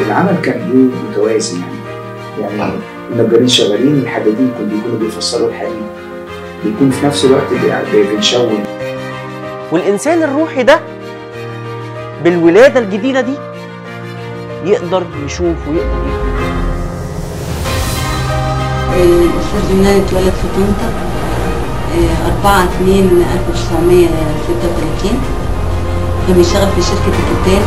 العمل كان ايه متوازن يعني النجارين شغالين، الحدادين بيكونوا بيفصلوا الحديد، بيكون في نفس الوقت بنشون. والإنسان الروحي ده بالولادة الجديدة دي يقدر يشوف ويقدر يفهم. الأستاذ يونان اتولد في طنطا 4/2/1936. كان بيشتغل في شركة الكتان.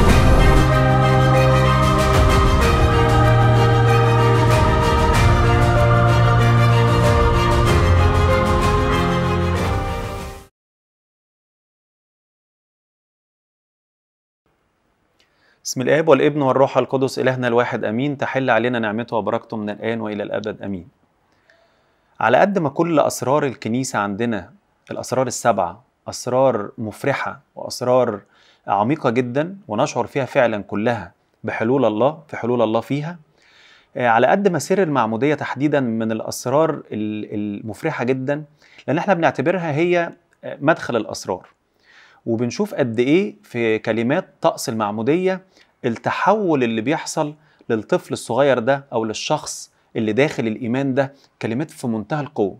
بسم الآب والابن والروح القدس إلهنا الواحد أمين. تحل علينا نعمته وبركته من الآن وإلى الأبد أمين. على قد ما كل أسرار الكنيسة عندنا الأسرار السبعة أسرار مفرحة وأسرار عميقة جدا ونشعر فيها فعلا كلها بحلول الله، في حلول الله فيها، على قد ما سر المعمودية تحديدا من الأسرار المفرحة جدا، لأن احنا بنعتبرها هي مدخل الأسرار، وبنشوف قد إيه في كلمات طقس المعمودية التحول اللي بيحصل للطفل الصغير ده أو للشخص اللي داخل الإيمان ده، كلمات في منتهى القوة.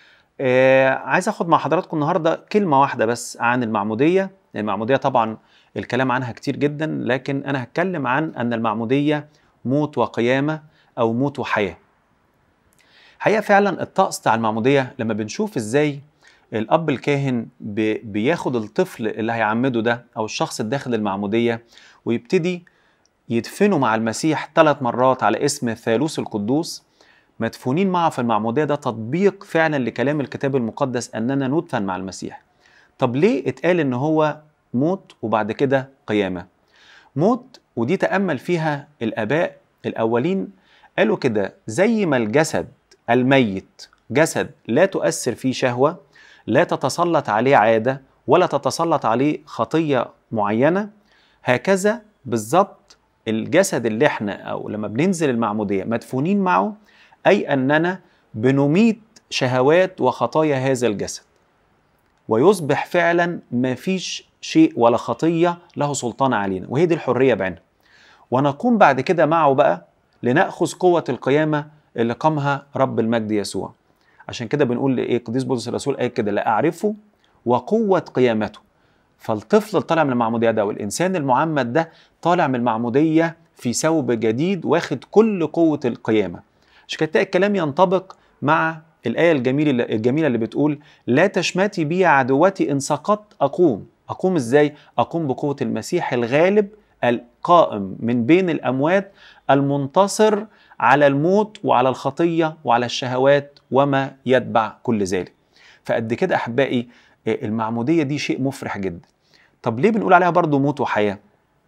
عايز أخد مع حضراتكم النهاردة كلمة واحدة بس عن المعمودية. المعمودية طبعا الكلام عنها كتير جدا، لكن أنا هتكلم عن أن المعمودية موت وقيامة أو موت وحياة. حقيقة فعلا الطقس بتاع المعمودية لما بنشوف إزاي الأب الكاهن بياخد الطفل اللي هيعمده ده أو الشخص الداخل المعمودية ويبتدي يدفنه مع المسيح 3 مرات على اسم الثالوث القدوس، مدفونين معه في المعمودية. ده تطبيق فعلا لكلام الكتاب المقدس أننا ندفن مع المسيح. طب ليه اتقال إن هو موت وبعد كده قيامة؟ موت، ودي تأمل فيها الآباء الأولين، قالوا كده: زي ما الجسد الميت جسد لا تؤثر فيه شهوة، لا تتسلط عليه عادة ولا تتسلط عليه خطية معينة، هكذا بالظبط الجسد اللي احنا أو لما بننزل المعمودية مدفونين معه، أي أننا بنميت شهوات وخطايا هذا الجسد، ويصبح فعلا ما فيش شيء ولا خطية له سلطان علينا، وهي دي الحرية بعينها. ونقوم بعد كده معه بقى لنأخذ قوة القيامة اللي قامها رب المجد يسوع. عشان كده بنقول ايه؟ قديس بولس الرسول قال كده: لا أعرفه وقوة قيامته. فالطفل طالع من المعمودية ده والإنسان المعمد ده طالع من المعمودية في ثوب جديد واخد كل قوة القيامة. عشان كده الكلام ينطبق مع الآية الجميلة اللي بتقول: لا تشمتي بي عدوتي إن سقطت أقوم. أقوم إزاي؟ أقوم بقوة المسيح الغالب القائم من بين الأموات، المنتصر على الموت وعلى الخطية وعلى الشهوات وما يتبع كل ذلك. فقد كده أحبائي المعمودية دي شيء مفرح جدا. طب ليه بنقول عليها برضو موت وحياة؟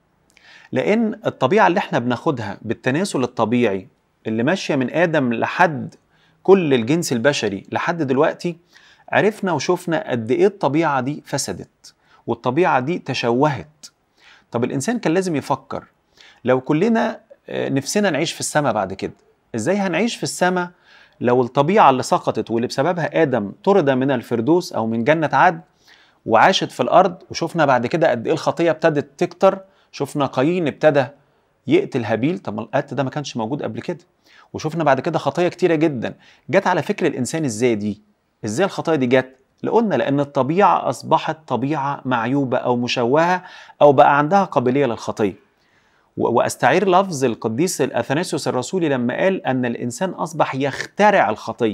لأن الطبيعة اللي احنا بناخدها بالتناسل الطبيعي اللي ماشية من آدم لحد كل الجنس البشري لحد دلوقتي، عرفنا وشوفنا قد إيه الطبيعة دي فسدت والطبيعة دي تشوهت. طب الإنسان كان لازم يفكر: لو كلنا نفسنا نعيش في السماء بعد كده، إزاي هنعيش في السماء لو الطبيعة اللي سقطت واللي بسببها آدم طرد من الفردوس أو من جنة عدن وعاشت في الأرض؟ وشوفنا بعد كده قد إيه الخطية ابتدت تكتر. شوفنا قايين ابتدى يقتل هابيل، طب القتل ده ما كانش موجود قبل كده. وشوفنا بعد كده خطايا كتيرة جدا جت على فكر الإنسان. إزاي الخطايا دي جت؟ قلنا لأن الطبيعة أصبحت طبيعة معيوبة أو مشوهة أو بقى عندها قابلية للخطية. وأستعير لفظ القديس أثناسيوس الرسولي لما قال أن الإنسان أصبح يخترع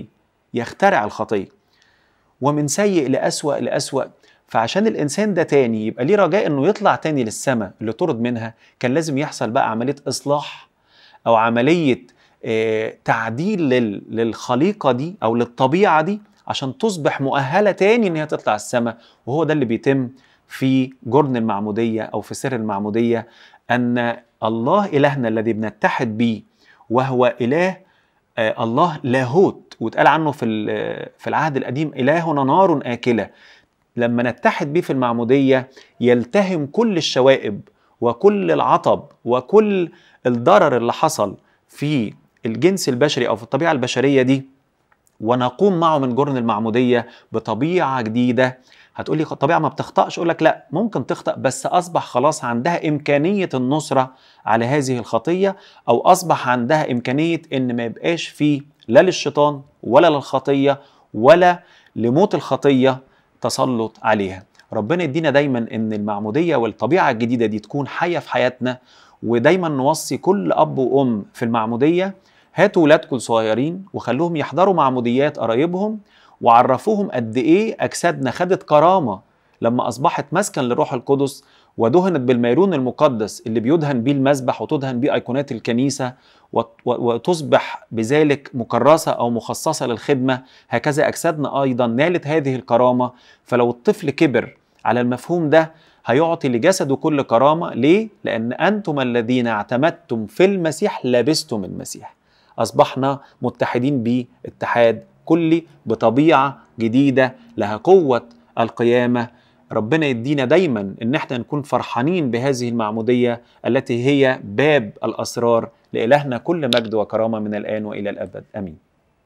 الخطية ومن سيء لأسوأ لأسوأ. فعشان الإنسان ده تاني يبقى ليه رجاء أنه يطلع تاني للسماء اللي طرد منها، كان لازم يحصل بقى عملية إصلاح أو عملية تعديل للخليقة دي أو للطبيعة دي عشان تصبح مؤهلة تاني أن هي تطلع السماء. وهو ده اللي بيتم في جرن المعمودية أو في سر المعمودية، أن الله إلهنا الذي بنتحد به وهو إله الله لاهوت، واتقال عنه في العهد القديم: إلهنا نار آكلة. لما نتحد به في المعمودية يلتهم كل الشوائب وكل العطب وكل الضرر اللي حصل في الجنس البشري أو في الطبيعة البشرية دي، ونقوم معه من جرن المعمودية بطبيعة جديدة هتقولي الطبيعة ما بتخطأش، أقول لك لا، ممكن تخطأ، بس أصبح خلاص عندها إمكانية النصرة على هذه الخطية، أو أصبح عندها إمكانية إن ما يبقاش فيه لا للشيطان ولا للخطية ولا لموت الخطية تسلط عليها. ربنا يدينا دايما إن المعمودية والطبيعة الجديدة دي تكون حية في حياتنا، ودايما نوصي كل أب وأم في المعمودية: هاتوا ولادكم صغيرين وخلوهم يحضروا معموديات قرايبهم، وعرفوهم قد ايه اجسادنا خدت كرامه لما اصبحت مسكن للروح القدس، ودهنت بالميرون المقدس اللي بيدهن بيه المذبح وتدهن بيه ايقونات الكنيسه، وتصبح بذلك مكرسه او مخصصه للخدمه. هكذا اجسادنا ايضا نالت هذه الكرامه. فلو الطفل كبر على المفهوم ده هيعطي لجسده كل كرامه. ليه؟ لان انتم الذين اعتمدتم في المسيح لبستم المسيح. اصبحنا متحدين بيه اتحاد كلي بطبيعة جديدة لها قوة القيامة. ربنا يدينا دايما ان احنا نكون فرحانين بهذه المعمودية التي هي باب الأسرار. لإلهنا كل مجد وكرامة من الآن وإلى الأبد، آمين.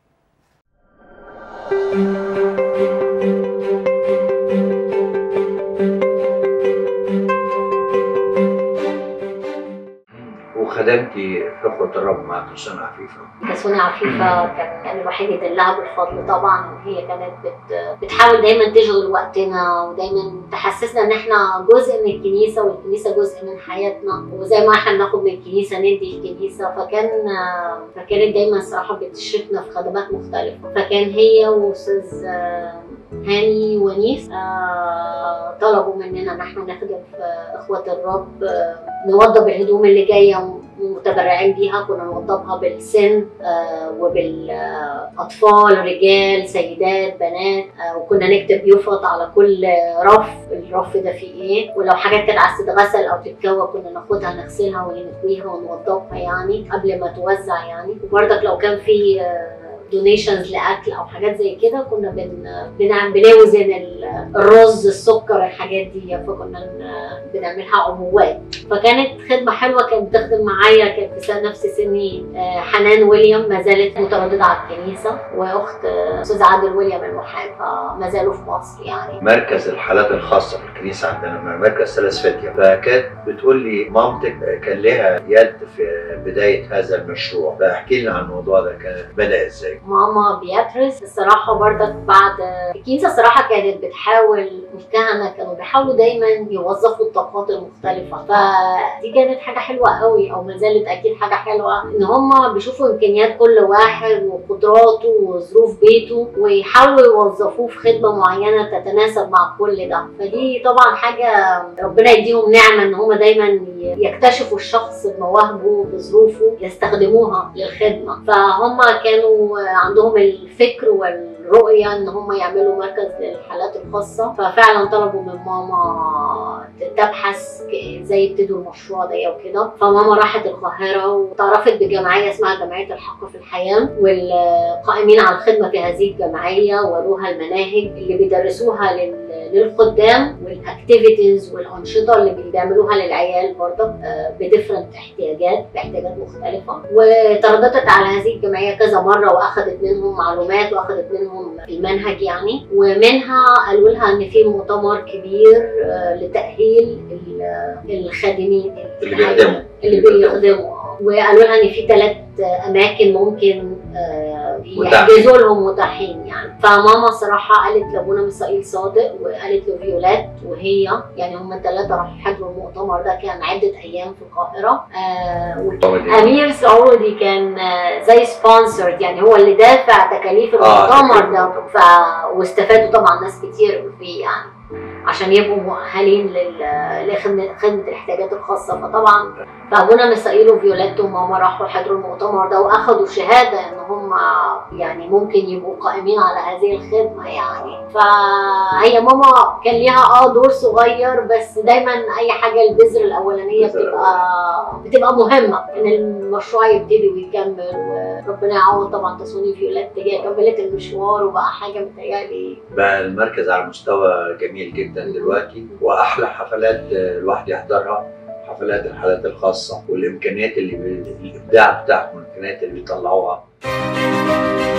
وخدمتي في اخوة الرب مع تسوني عفيفة. تسوني عفيفة كان الواحد يدلها بالفضل طبعا. هي كانت بتحاول دايما تشغل وقتنا، ودايما تحسسنا ان احنا جزء من الكنيسة، والكنيسة جزء من حياتنا، وزي ما احنا بناخد من الكنيسة ندي الكنيسة. فكانت دايما صراحة بتشركنا في خدمات مختلفة. فكان هي واستاذ هاني ونيس طلبوا مننا ان احنا نخدم في اخوة الرب، نوضب الهدوم اللي جايه متبرعين بيها. كنا نوضبها بالسن وبالاطفال، رجال، سيدات، بنات، وكنا نكتب يفط على كل رف، الرف ده فيه ايه، ولو حاجات كانت عايزه تتغسل او تتكوى كنا ناخدها نغسلها ونكويها ونوضبها يعني قبل ما توزع يعني. وبرضك لو كان في دونيشنز لاكل او حاجات زي كده كنا بنوزن الرز، السكر، الحاجات دي، فكنا بنعملها عموات. فكانت خدمه حلوه. كانت بتخدم معايا، كانت في نفس سني حنان ويليام، ما زالت متردده على الكنيسه، واخت استاذ عادل ويليام المحامي، فما زالوا في مصر يعني. مركز الحالات الخاصه في الكنيسه عندنا مركز ثلاث فتية. فكانت بتقول لي مامتك كان لها يد في بدايه هذا المشروع، فاحكي لنا عن الموضوع ده، كان بدا ازاي؟ ماما بياتريس الصراحه برضك بعد الكنيسه الصراحه كانت بتحاول، الكهنه كانوا بيحاولوا دايما يوظفوا الطاقات المختلفه. فدي كانت حاجه حلوه قوي، او ما زالت اكيد حاجه حلوه، ان هم بيشوفوا امكانيات كل واحد وقدراته وظروف بيته، ويحاولوا يوظفوه في خدمه معينه تتناسب مع كل ده. فدي طبعا حاجه ربنا يديهم نعمه، ان هم دايما يكتشفوا الشخص بمواهبه بظروفه يستخدموها للخدمه. فهم كانوا عندهم الفكر والرؤيه ان هم يعملوا مركز للحالات الخاصه. ففعلا طلبوا من ماما تبحث ازاي يبتدوا المشروع ده وكده. فماما راحت القاهره وتعرفت بجمعيه اسمها جمعيه الحق في الحياه، والقائمين على الخدمه في هذه الجمعيه وروها المناهج اللي بيدرسوها للخدام، والاكتيفيتيز والانشطه اللي بيعملوها للعيال برضه بديفرنت باحتياجات مختلفه. وترددت على هذه الجمعيه كذا مره، واخذت منهم معلومات واخذت منهم المنهج يعني. ومنها قالوا لها ان في مؤتمر كبير لتاهيل الخادمين اللي بيخدموا، وقالوا لها ان في 3 اماكن ممكن يحجزوا لهم متاحين يعني. فماما صراحه قالت لابونا ميسائيل صادق، وقالت له فيولات، وهي يعني هم ال3 راحوا يحضروا المؤتمر ده. كان عده ايام في القاهره. امير سعودي كان زي سبونسرد يعني، هو اللي دافع تكاليف المؤتمر ده. واستفادوا طبعا ناس كتير فيه يعني، عشان يبقوا مؤهلين لخدمه الاحتياجات الخاصه. فطبعا فابونا ميسائيل وفيولات وماما راحوا يحضروا المؤتمر ده، واخدوا شهاده ان هم يعني ممكن يبقوا قائمين على هذه الخدمه يعني. فهي ماما كان ليها دور صغير، بس دايما اي حاجه البذر الاولانيه بتبقى مهمه ان المشروع يبتدي ويكمل. وربنا يعوض طبعا تسوني فيولات، هي كملت المشوار وبقى حاجه متهيألي بقى المركز على مستوى جميل جدا دلوقتي. واحلى حفلات الواحد يحضرها حفلات الحالات الخاصه، والامكانيات الابداع بتاعهم، الامكانيات اللي بيطلعوها.